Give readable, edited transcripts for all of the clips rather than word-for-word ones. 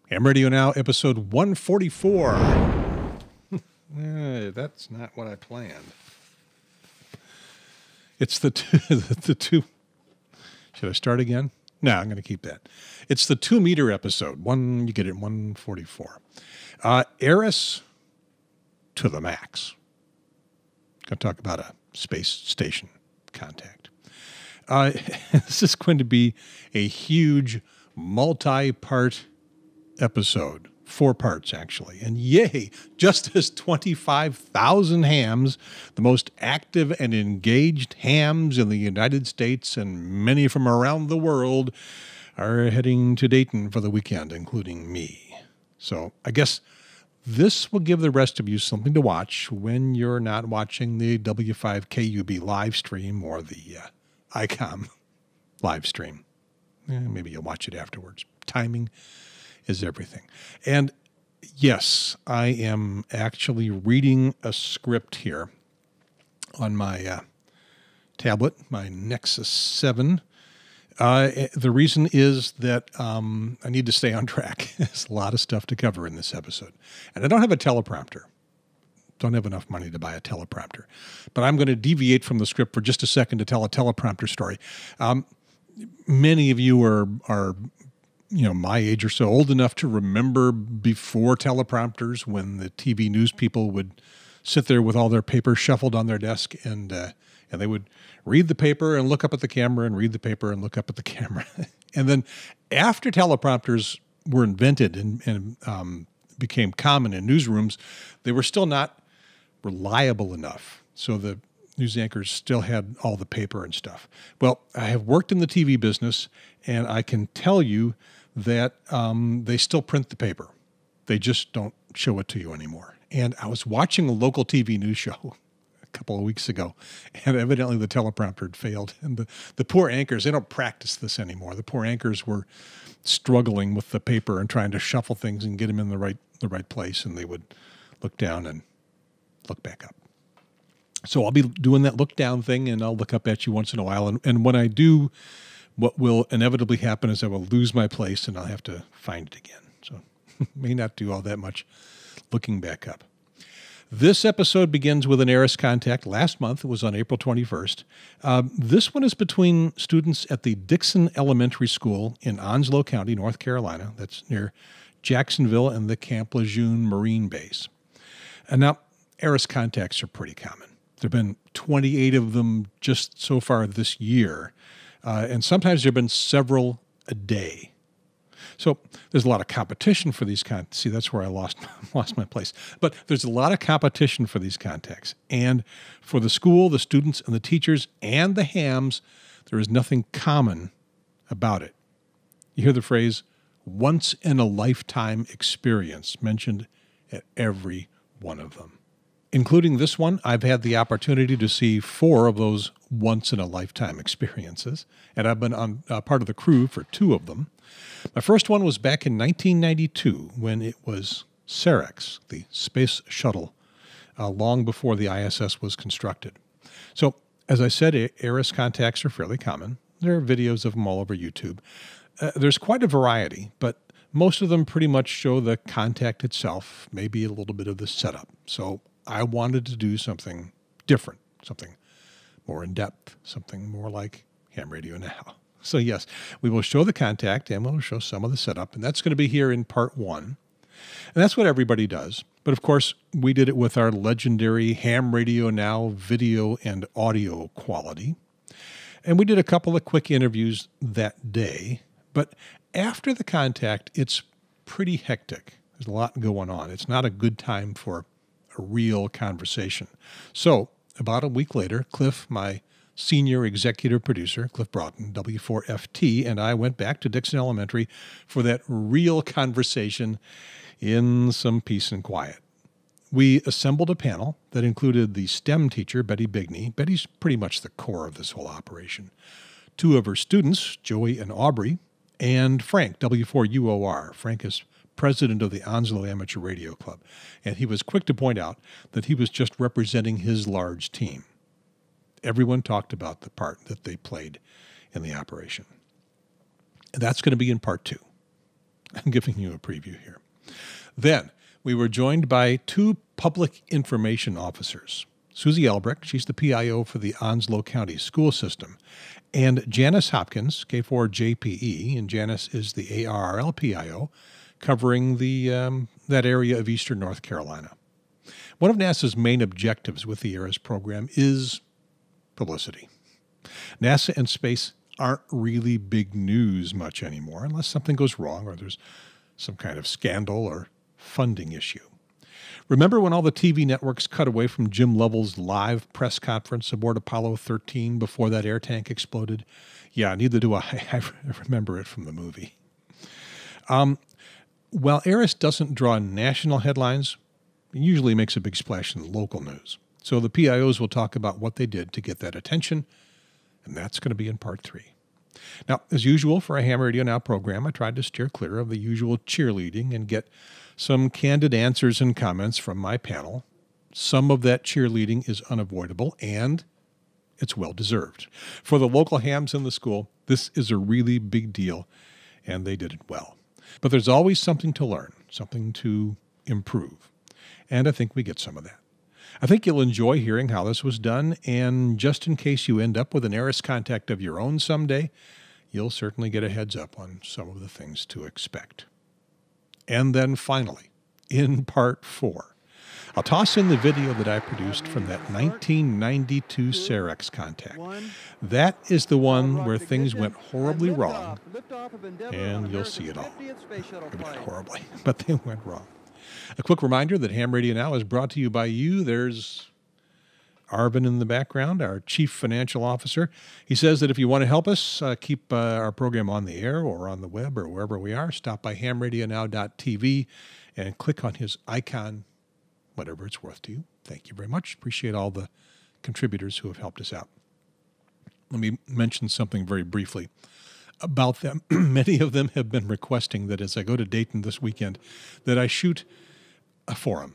Ham Radio Now, episode 144. That's not what I planned. It's the two. Should I start again? No, I'm going to keep that. It's the 2 meter episode. You get it in 144. ARISS to the max. Going to talk about a space station contact. This is going to be a huge multi-part episode. 4 parts, actually. And yay, just as 25,000 hams, the most active and engaged hams in the United States and many from around the world, are heading to Dayton for the weekend, including me. So I guess this will give the rest of you something to watch when you're not watching the W5KUB live stream or the ICOM live stream. Maybe you'll watch it afterwards. Timing is everything. And yes, I am actually reading a script here on my tablet, my Nexus 7. The reason is that I need to stay on track. There's a lot of stuff to cover in this episode. And I don't have a teleprompter. Don't have enough money to buy a teleprompter. But I'm going to deviate from the script for just a second to tell a teleprompter story. Many of you are my age or so, old enough to remember before teleprompters when the TV news people would sit there with all their papers shuffled on their desk and they would read the paper and look up at the camera and read the paper and look up at the camera. And then after teleprompters were invented and became common in newsrooms, they were still not reliable enough. So the news anchors still had all the paper and stuff. Well, I have worked in the TV business, and I can tell you that they still print the paper. They just don't show it to you anymore. And I was watching a local TV news show a couple of weeks ago, and evidently the teleprompter had failed. And the poor anchors, they don't practice this anymore. The poor anchors were struggling with the paper and trying to shuffle things and get them in the right place, and they would look down and look back up. So I'll be doing that look down thing, and I'll look up at you once in a while. And when I do, what will inevitably happen is I will lose my place and I'll have to find it again. So may not do all that much looking back up. This episode begins with an ARISS contact. Last month, it was on April 21st. This one is between students at the Dixon Elementary School in Onslow County, North Carolina. That's near Jacksonville and the Camp Lejeune Marine Base. And now, ARISS contacts are pretty common. There have been 28 of them just so far this year. And sometimes there have been several a day. So there's a lot of competition for these contacts. See, that's where I lost my place. But there's a lot of competition for these contacts. And for the school, the students, and the teachers, and the hams, there is nothing common about it. You hear the phrase, once-in-a-lifetime experience, mentioned at every one of them. Including this one, I've had the opportunity to see 4 of those once-in-a-lifetime experiences, and I've been on part of the crew for 2 of them. My first one was back in 1992 when it was SAREX, the space shuttle, long before the ISS was constructed. So, as I said, ARISS contacts are fairly common. There are videos of them all over YouTube. There's quite a variety, but most of them pretty much show the contact itself, maybe a little bit of the setup. So I wanted to do something different, something more in-depth, something more like Ham Radio Now. So yes, we will show the contact and we'll show some of the setup, and that's going to be here in part 1. And that's what everybody does. But of course, we did it with our legendary Ham Radio Now video and audio quality. And we did a couple of quick interviews that day. But after the contact, it's pretty hectic. There's a lot going on. It's not a good time for a real conversation. So about a week later, Cliff, my senior executive producer, Cliff Broughton, W4FT, and I went back to Dixon Elementary for that real conversation in some peace and quiet. We assembled a panel that included the STEM teacher, Betty Bigney. Betty's pretty much the core of this whole operation. 2 of her students, Joey and Aubrey, and Frank, W4UOR. Frank is president of the Onslow Amateur Radio Club, and he was quick to point out that he was just representing his large team. Everyone talked about the part that they played in the operation. And that's going to be in part 2. I'm giving you a preview here. Then we were joined by two public information officers. Suzie Ulbrich, she's the PIO for the Onslow County School System, and Janice Hopkins, K4JPE, and Janice is the ARRL PIO, covering that area of eastern North Carolina. One of NASA's main objectives with the ARISS program is publicity. NASA and space aren't really big news much anymore unless something goes wrong or there's some kind of scandal or funding issue. Remember when all the TV networks cut away from Jim Lovell's live press conference aboard Apollo 13 before that air tank exploded? Yeah, neither do I. I remember it from the movie. While ARISS doesn't draw national headlines, it usually makes a big splash in the local news. So the PIOs will talk about what they did to get that attention, and that's going to be in part 3. Now, as usual for a Ham Radio Now program, I tried to steer clear of the usual cheerleading and get some candid answers and comments from my panel. Some of that cheerleading is unavoidable, and it's well-deserved. For the local hams in the school, this is a really big deal, and they did it well. But there's always something to learn, something to improve, and I think we get some of that. I think you'll enjoy hearing how this was done, and just in case you end up with an ARISS contact of your own someday, you'll certainly get a heads up on some of the things to expect. And then finally, in part 4, I'll toss in the video that I produced from that 1992 SAREX contact. That is the one where things went horribly wrong, and you'll see it all. Maybe not horribly, but they went wrong. A quick reminder that Ham Radio Now is brought to you by you. There's Arvin in the background, our Chief Financial Officer. He says that if you want to help us keep our program on the air or on the web or wherever we are, stop by hamradionow.tv and click on his icon, whatever it's worth to you. Thank you very much. Appreciate all the contributors who have helped us out. Let me mention something very briefly about them. Many of them have been requesting that as I go to Dayton this weekend, that I shoot a forum.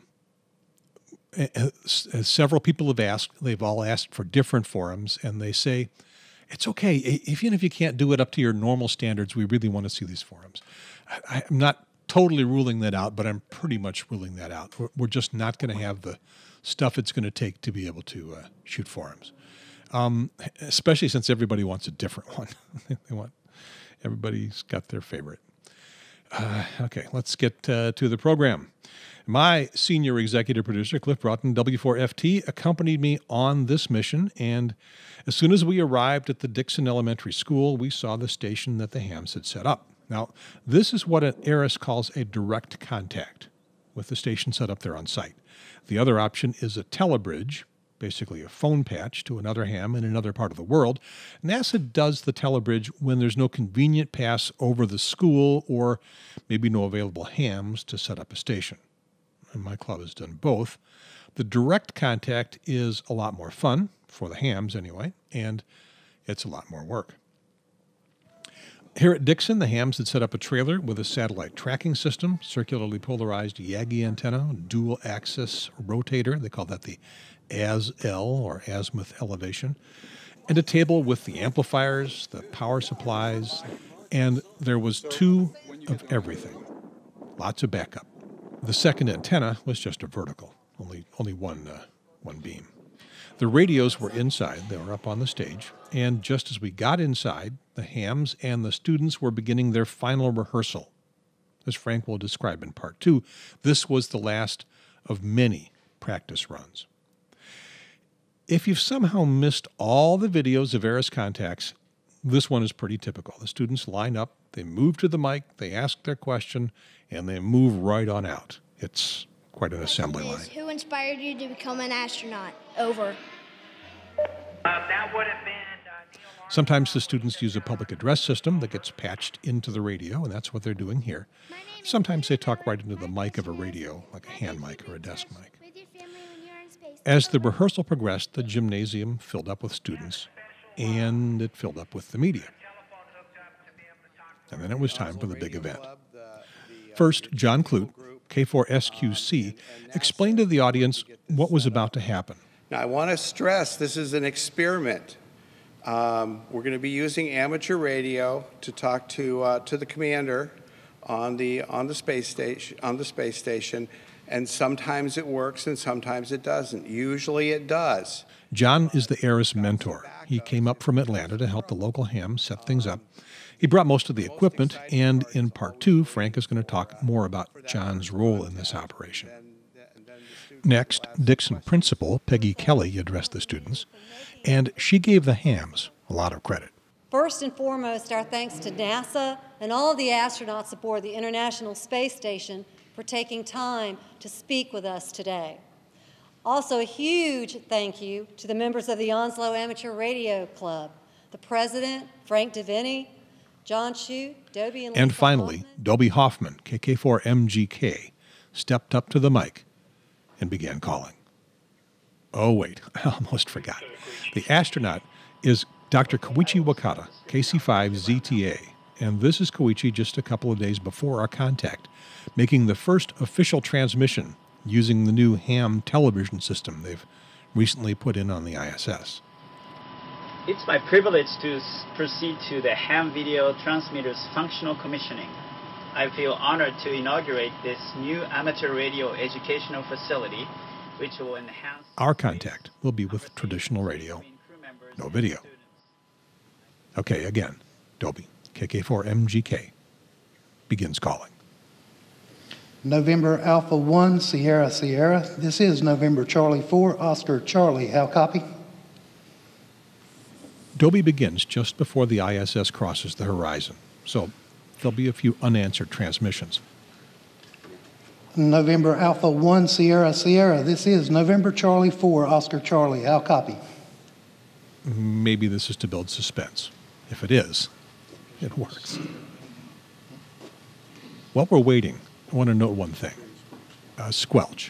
As several people have asked, they've all asked for different forums, and they say, it's okay, even if you can't do it up to your normal standards, we really want to see these forums. I'm not totally ruling that out, but I'm pretty much ruling that out. We're just not going to have the stuff it's going to take to be able to shoot forums, especially since everybody wants a different one. Everybody's got their favorite. Okay, let's get to the program. My senior executive producer, Cliff Broughton, W4FT, accompanied me on this mission, and as soon as we arrived at the Dixon Elementary School, we saw the station that the hams had set up. Now, this is what an ARISS calls a direct contact, with the station set up there on site. The other option is a telebridge, basically a phone patch to another ham in another part of the world. NASA does the telebridge when there's no convenient pass over the school or maybe no available hams to set up a station. And my club has done both. The direct contact is a lot more fun, for the hams anyway, and it's a lot more work. Here at Dixon, the hams had set up a trailer with a satellite tracking system, circularly polarized Yagi antenna, dual axis rotator, they call that the AS-L or azimuth elevation, and a table with the amplifiers, the power supplies, and there was 2 of everything. Lots of backup. The second antenna was just a vertical, only one beam. The radios were inside, they were up on the stage, and just as we got inside, the hams and the students were beginning their final rehearsal. As Frank will describe in part 2, this was the last of many practice runs. If you've somehow missed all the videos of ARISS contacts, this one is pretty typical. The students line up, they move to the mic, they ask their question, and they move right on out. It's quite an assembly line. Who inspired you to become an astronaut? Over. That would have been Sometimes the students use a public address system that gets patched into the radio, and that's what they're doing here. Sometimes they talk right into the mic of a radio, like a hand mic or a desk mic. As the rehearsal progressed, the gymnasium filled up with students, and it filled up with the media. And then it was time for the big event. First, John Clute, K4SQC, explained to the audience what was about to happen. Now, I want to stress this is an experiment. We're going to be using amateur radio to talk to the commander on the space station, and sometimes it works and sometimes it doesn't. Usually it does. John is the ARISS mentor. He came up from Atlanta to help the local ham set things up. He brought most of the equipment, and in part 2, Frank is going to talk more about John's role in this operation. Next, Dixon principal Peggy Kelly addressed the students, and she gave the hams a lot of credit. First and foremost, our thanks to NASA and all of the astronauts aboard the International Space Station for taking time to speak with us today. Also, a huge thank you to the members of the Onslow Amateur Radio Club, the president, Frank Divinie, John Shute, Dobie, and finally, Dobie Hoffman, KK4MGK, stepped up to the mic and began calling. Oh, wait, I almost forgot. The astronaut is Dr. Koichi Wakata, KC5ZTA, and this is Koichi just a couple of days before our contact, making the first official transmission using the new ham television system they've recently put in on the ISS. It's my privilege to proceed to the ham video transmitter's functional commissioning. I feel honored to inaugurate this new amateur radio educational facility, which will enhance... Our contact will be with traditional radio, no video. Okay, again, Dobie, KK4MGK, begins calling. November Alpha 1, Sierra Sierra. This is November Charlie 4, Oscar Charlie. How copy? Dobie begins just before the ISS crosses the horizon, so there'll be a few unanswered transmissions. November Alpha 1, Sierra Sierra. This is November Charlie 4, Oscar Charlie. How copy? Maybe this is to build suspense. If it is, it works. While we're waiting, I want to note one thing. Squelch.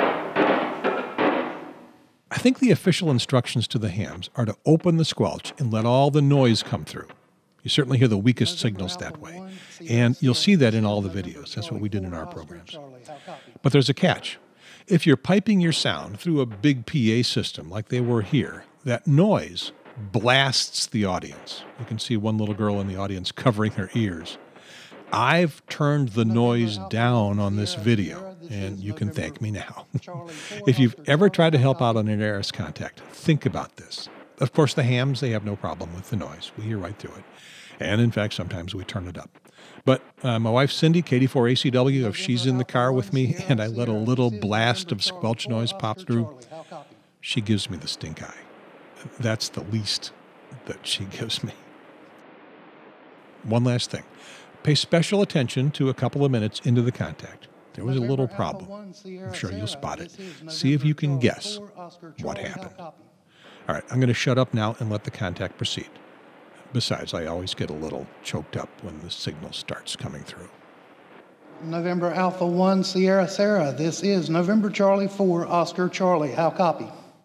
I think the official instructions to the hams are to open the squelch and let all the noise come through. You certainly hear the weakest signals that way. And you'll see that in all the videos. That's what we did in our programs. But there's a catch. If you're piping your sound through a big PA system like they were here, that noise blasts the audience. You can see one little girl in the audience covering her ears. I've turned the noise down on this video, and you can thank me now. If you've ever tried to help out on an ARISS contact, think about this. Of course, the hams, they have no problem with the noise. We hear right through it. And in fact, sometimes we turn it up. But my wife, Cindy, KD4ACW, if she's in the car with me and I let a little blast of squelch noise pop through, she gives me the stink eye. That's the least that she gives me. One last thing. Pay special attention to a couple of minutes into the contact. There was a little problem. I'm sure you'll spot it. See if you can guess what happened. All right, I'm going to shut up now and let the contact proceed. Besides, I always get a little choked up when the signal starts coming through. November Alpha 1, Sierra Sierra. This is November Charlie 4, Oscar Charlie. How copy?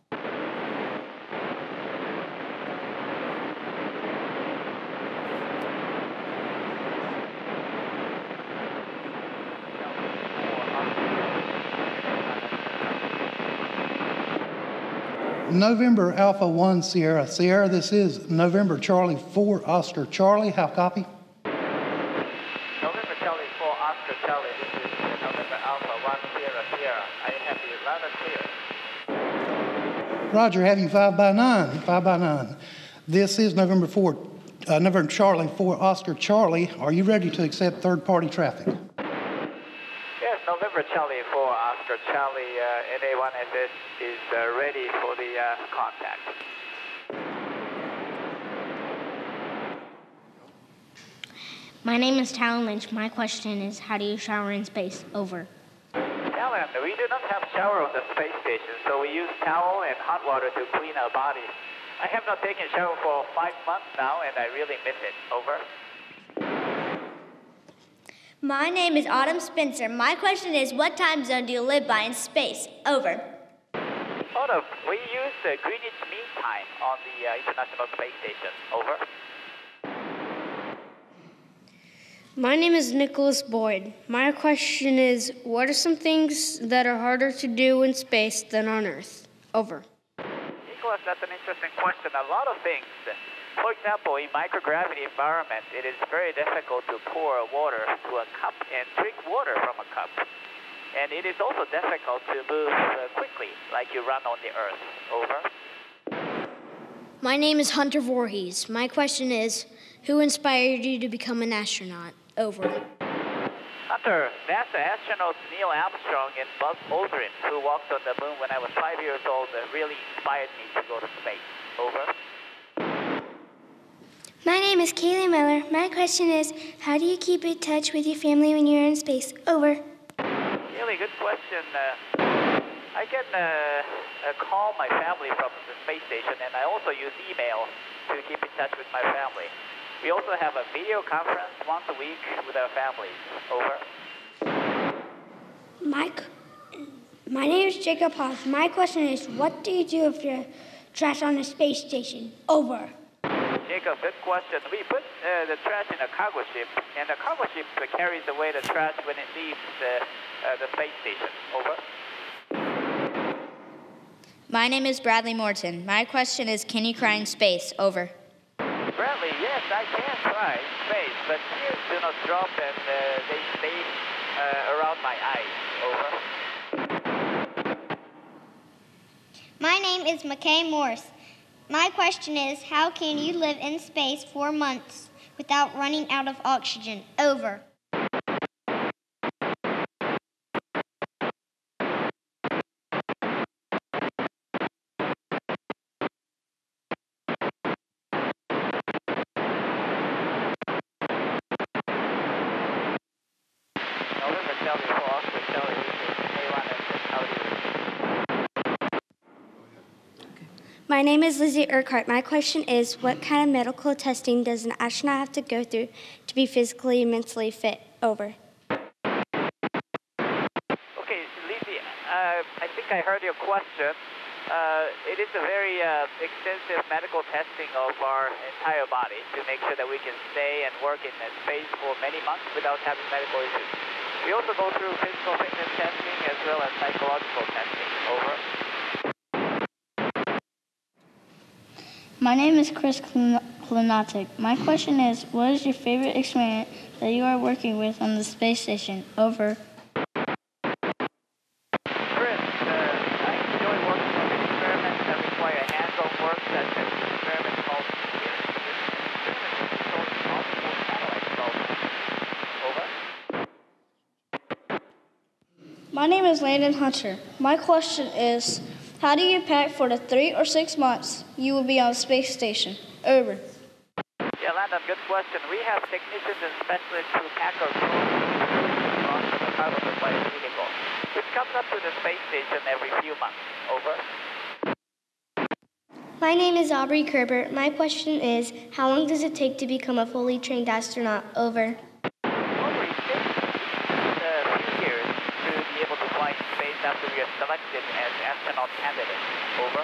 November Alpha 1, Sierra Sierra. This is November Charlie 4, Oscar Charlie. How copy? November Charlie 4, Oscar Charlie. This is November Alpha 1, Sierra Sierra. I have you loud and clear. Roger, have you 5 by 9? 5 by 9. This is November November Charlie 4, Oscar Charlie. Are you ready to accept third-party traffic? Yes, November Charlie 4, Oscar Charlie, NA1SS is ready for the contact. My name is Talon Lynch. My question is, how do you shower in space? Over. Talon, we do not have shower on the space station, so we use towel and hot water to clean our bodies. I have not taken a shower for 5 months now, and I really miss it. Over. My name is Autumn Spencer. My question is, what time zone do you live by in space? Over. Autumn, we use the Greenwich Mean Time on the International Space Station. Over. My name is Nicholas Boyd. My question is, what are some things that are harder to do in space than on Earth? Over. Nicholas, that's an interesting question. A lot of things. For example, in microgravity environment, it is very difficult to pour water to a cup and drink water from a cup. And it is also difficult to move quickly, like you run on the Earth. Over. My name is Hunter Voorhees. My question is, who inspired you to become an astronaut? Over. Hunter, NASA astronauts Neil Armstrong and Buzz Aldrin, who walked on the moon when I was 5 years old, really inspired me to go to space. Over. My name is Kaylee Miller. My question is, how do you keep in touch with your family when you're in space? Over. Really good question. I can call my family from the space station, and I also use email to keep in touch with my family. We also have a video conference once a week with our families. Over. My name is Jacob Hoff. My question is, what do you do if you're trapped on the space station? Over. Jacob, good question. We put the trash in a cargo ship, and the cargo ship carries away the trash when it leaves the space station. Over. My name is Bradley Morton. My question is, can you cry in space? Over. Bradley, yes, I can cry in space, but tears do not drop and they stay around my eyes. Over. My name is McKay Morse. My question is, how can you live in space for months without running out of oxygen? Over. My name is Lizzie Urquhart. My question is, what kind of medical testing does an astronaut have to go through to be physically and mentally fit? Over. Okay, Lizzie, I think I heard your question. It is a very extensive medical testing of our entire body to make sure that we can stay and work in space for many months without having medical issues. We also go through physical fitness testing as well as psychological testing. Over. My name is Chris Klonatic. My question is, what is your favorite experiment that you are working with on the space station? Over. Chris, I enjoy working on experiments that require hands-on work, such as an experiment called Over. My name is Landon Hunter. My question is, how do you pack for the 3 or 6 months you will be on the space station? Over. Yeah, Landon, good question. We have technicians and specialists who pack our clothes from the cargo supply vehicle, which comes up to the space station every few months. Over. My name is Aubrey Kerber. My question is, how long does it take to become a fully trained astronaut? Over. Aubrey, it takes a few years to be able to fly in space after we are selected as astronaut candidates. Over.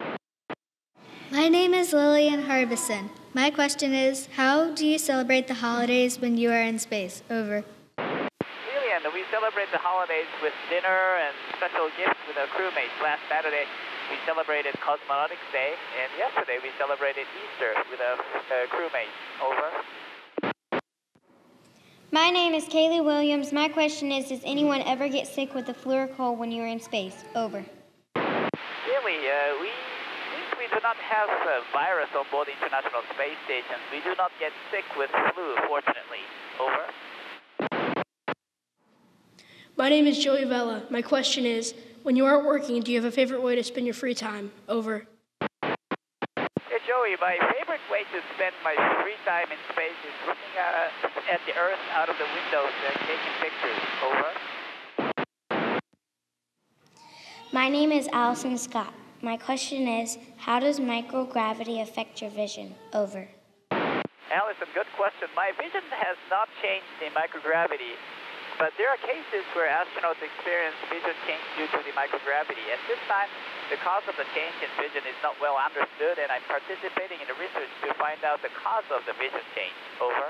My name is Lillian Harbison. My question is, how do you celebrate the holidays when you are in space? Over. Lillian, we celebrate the holidays with dinner and special gifts with our crewmates. Last Saturday, we celebrated Cosmonauts Day, and yesterday we celebrated Easter with our crewmates. Over. My name is Kaylee Williams. My question is, does anyone ever get sick with the flu or cold when you're in space? Over. Really, since we do not have a virus on board the International Space Station, we do not get sick with flu, fortunately. Over. My name is Joey Vella. My question is, when you aren't working, do you have a favorite way to spend your free time? Over. Hey, Joey, my favorite way to spend my free time in space is looking at the Earth out of the windows and taking pictures. Over. My name is Allison Scott. My question is, how does microgravity affect your vision? Over. Allison, good question. My vision has not changed in microgravity, but there are cases where astronauts experience vision change due to the microgravity. At this time, the cause of the change in vision is not well understood, and I'm participating in the research to find out the cause of the vision change. Over.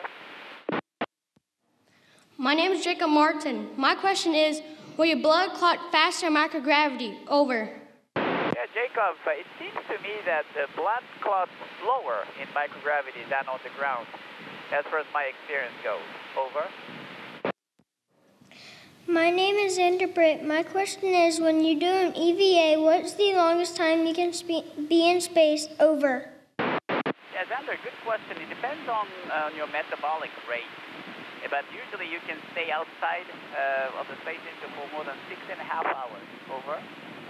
My name is Jacob Martin. My question is, will your blood clot faster in microgravity? Over. Yeah, Jacob, it seems to me that the blood clots slower in microgravity than on the ground, as far as my experience goes. Over. My name is Xander Britt. My question is, when you do an EVA, what's the longest time you can be in space? Over. Yeah, Xander, good question. It depends on your metabolic rate. But usually you can stay outside of the space station for more than 6.5 hours. Over.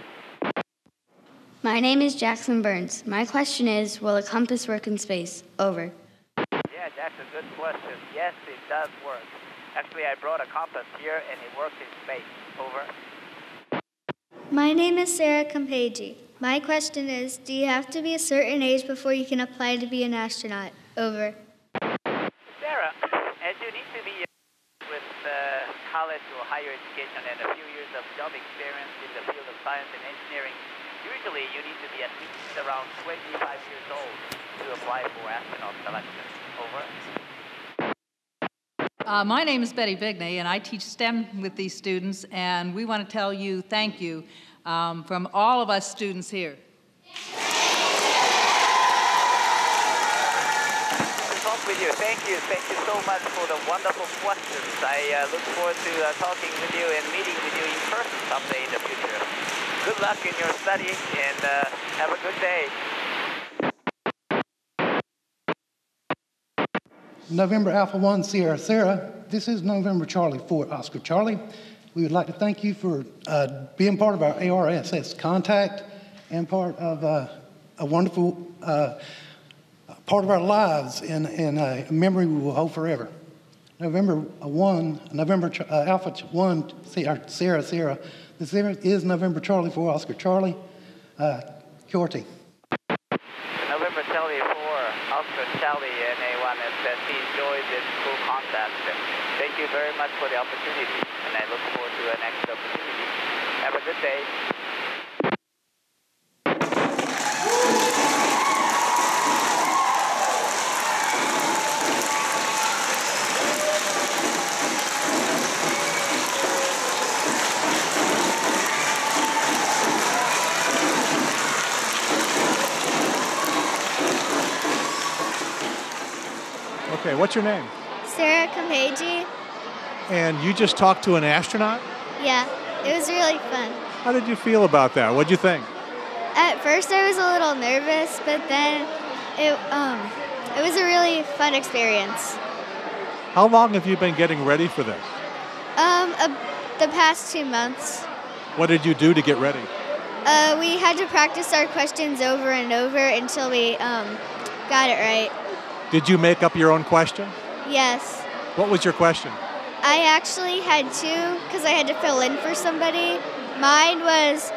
My name is Jackson Burns. My question is, will a compass work in space? Over. Yeah, that's a good question. Yes, it does work. Actually, I brought a compass here and it works in space. Over. My name is Sarah Campeji. My question is, do you have to be a certain age before you can apply to be an astronaut? Over. Sarah, as you need to be with college or higher education and a few years of job experience in the field of science and engineering, usually you need to be at least around 25 years old to apply for astronaut selection. Over. My name is Betty Bigney, and I teach STEM with these students, and we want to tell you thank you from all of us students here. With you. Thank you so much for the wonderful questions. I look forward to talking with you and meeting with you in person someday in the future. Good luck in your study and have a good day. November Alpha 1 Sierra Sarah, this is November Charlie 4 Oscar Charlie. We would like to thank you for being part of our ARISS contact and part of a wonderful part of our lives in a memory we will hold forever. November Alpha 1 Sierra, this is November Charlie 4 Oscar Charlie, Kyorti. November Charlie 4 Oscar Charlie and A1 says he enjoyed this cool contact. Thank you very much for the opportunity, and I look forward to the next opportunity. Have a good day. Okay, what's your name? Sarah Campeji. And you just talked to an astronaut? Yeah, it was really fun. How did you feel about that? What'd you think? At first I was a little nervous, but then it was a really fun experience. How long have you been getting ready for this? The past 2 months. What did you do to get ready? We had to practice our questions over and over until we got it right. Did you make up your own question? Yes. What was your question? I actually had two because I had to fill in for somebody. Mine was,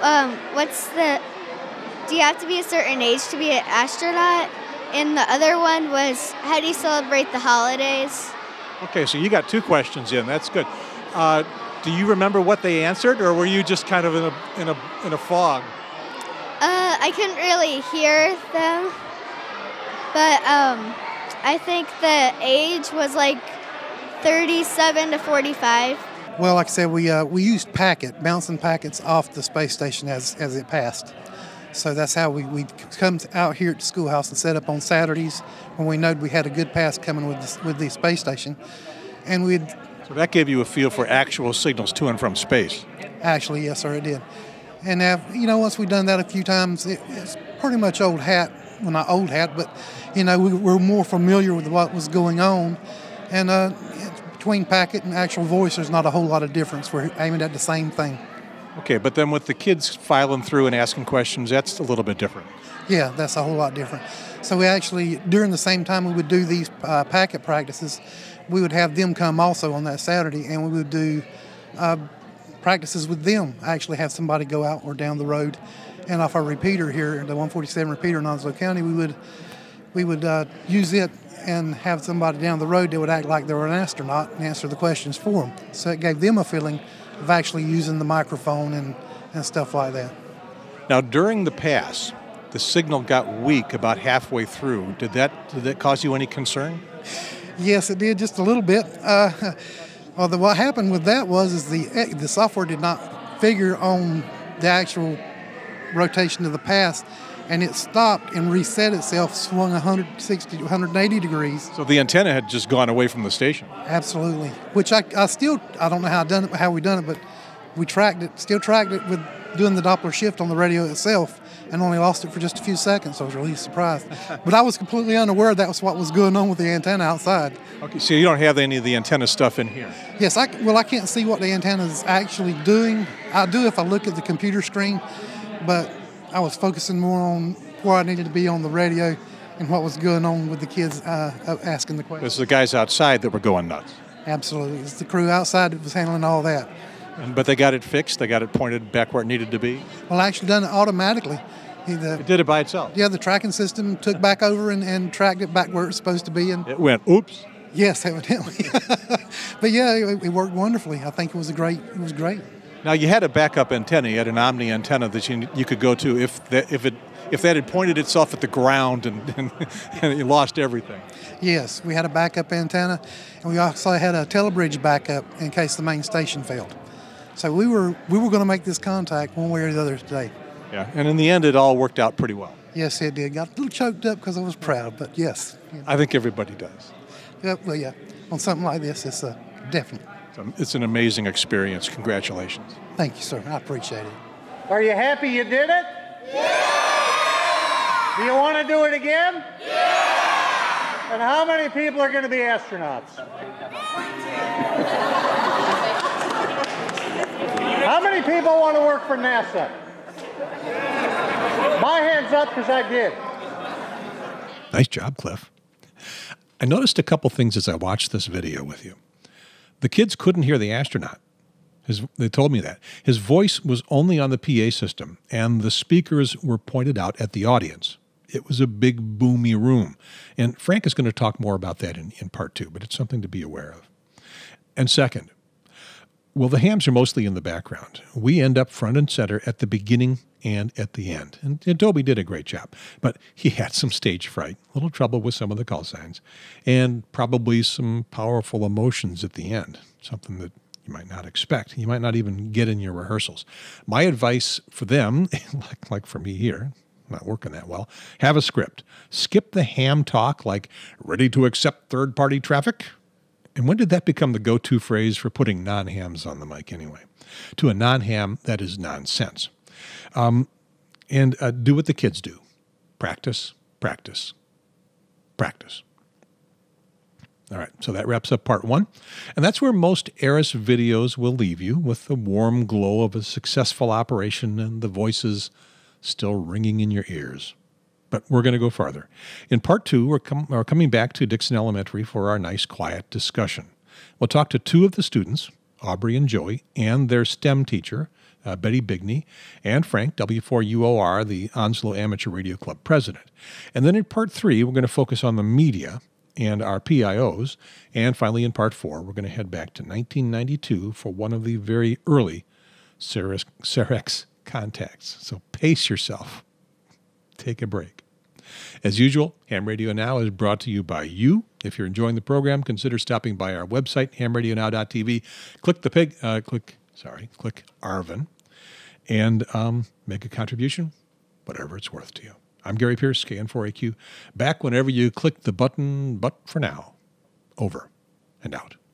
do you have to be a certain age to be an astronaut? And the other one was, how do you celebrate the holidays? Okay, so you got two questions in. That's good. Do you remember what they answered, or were you just kind of in a fog? I couldn't really hear them, but I think the age was like 37 to 45. Well, like I said, we used bouncing packets off the space station as it passed. So that's how we come out here at the schoolhouse and set up on Saturdays when we know we had a good pass coming with the space station. And So that gave you a feel for actual signals to and from space. Actually, yes, sir, it did. And once we've done that a few times, it's pretty much old hat. Well, not old hat, but we're more familiar with what was going on. And between packet and actual voice, there's not a whole lot of difference. We're aiming at the same thing. Okay, but then with the kids filing through and asking questions, that's a little bit different. Yeah, that's a whole lot different. So we actually, during the same time we would do these packet practices, we would have them come also on that Saturday, and we would do practices with them. I actually have somebody go out or down the road, and off our repeater here, the 147 repeater in Onslow County, we would use it and have somebody down the road that would act like they were an astronaut and answer the questions for them. So it gave them a feeling of actually using the microphone and stuff like that. Now, during the pass, the signal got weak about halfway through. Did that cause you any concern? Yes, it did, just a little bit. What happened with that was the software did not figure on the actual rotation to the pass, and it stopped and reset itself, swung 160, 180 degrees. So the antenna had just gone away from the station. Absolutely. Which I don't know how we done it, but we still tracked it with doing the Doppler shift on the radio itself, and only lost it for just a few seconds. So I was really surprised. But I was completely unaware that was what was going on with the antenna outside. Okay, so you don't have any of the antenna stuff in here? Yes, I can't see what the antenna is actually doing. I do if I look at the computer screen, but I was focusing more on where I needed to be on the radio and what was going on with the kids asking the questions. It's the guys outside that were going nuts. Absolutely. It's the crew outside that was handling all that. But they got it fixed? They got it pointed back where it needed to be? Well, I actually done it automatically. It did it by itself? Yeah, the tracking system took back over and tracked it back where it's supposed to be. And it went, oops. Yes, evidently. But yeah, it worked wonderfully. I think it was great. Now, you had a backup antenna. You had an Omni antenna that you could go to if that had pointed itself at the ground and you lost everything. Yes, we had a backup antenna, and we also had a telebridge backup in case the main station failed. So we were going to make this contact one way or the other today. Yeah, and in the end, it all worked out pretty well. Yes, it did. Got a little choked up because I was proud, but yes. I think everybody does. Yeah, on something like this, it's definitely. It's an amazing experience. Congratulations. Thank you, sir. I appreciate it. Are you happy you did it? Yeah! Do you want to do it again? Yeah! And how many people are going to be astronauts? How many people want to work for NASA? My hand's up because I did. Nice job, Cliff. I noticed a couple things as I watched this video with you. The kids couldn't hear the astronaut. They told me that. His voice was only on the PA system, and the speakers were pointed out at the audience. It was a big, boomy room. And Frank is going to talk more about that in part 2, but it's something to be aware of. And second, well, the hams are mostly in the background. We end up front and center at the beginning and at the end. And Adobe did a great job, but he had some stage fright, a little trouble with some of the call signs, and probably some powerful emotions at the end, something that you might not expect. You might not even get in your rehearsals. My advice for them, like for me here, not working that well, have a script. Skip the ham talk like, ready to accept third-party traffic? And when did that become the go-to phrase for putting non-hams on the mic anyway? To a non-ham, that is nonsense. And do what the kids do. Practice, practice, practice. All right, so that wraps up part 1. And that's where most ARISS videos will leave you, with the warm glow of a successful operation and the voices still ringing in your ears. But we're going to go farther. In part 2, we're coming back to Dixon Elementary for our nice, quiet discussion. We'll talk to 2 of the students, Aubrey and Joey, and their STEM teacher, Betty Bigney, and Frank, W4UOR, the Onslow Amateur Radio Club president. And then in part 3, we're going to focus on the media and our PIOs. And finally, in part 4, we're going to head back to 1992 for one of the very early SAREX contacts. So pace yourself. Take a break. As usual, Ham Radio Now is brought to you by you. If you're enjoying the program, consider stopping by our website, hamradionow.tv. Click Arvin, and make a contribution, whatever it's worth to you. I'm Gary Pierce, KN4AQ. Back whenever you click the button, but for now, over and out.